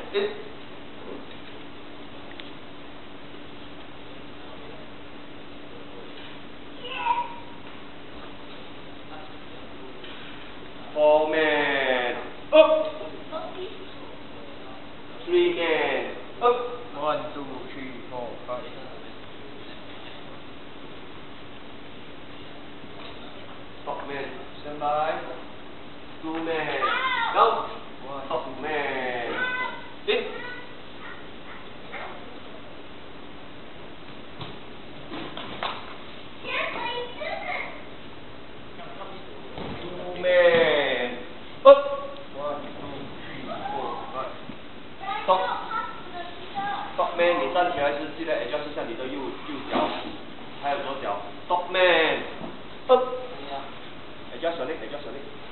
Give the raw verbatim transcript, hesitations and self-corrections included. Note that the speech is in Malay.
一。Four man, up. Three man, up. One, two, three, four, five. Top man, stand by. Two man, go. One, Top two, man, in. Two man, up. One, two, three, four, five. Top, top man，你站起来是记得 adjust 一下你的右右脚，还有左脚。Top man，up。adjust your leg，adjust your leg。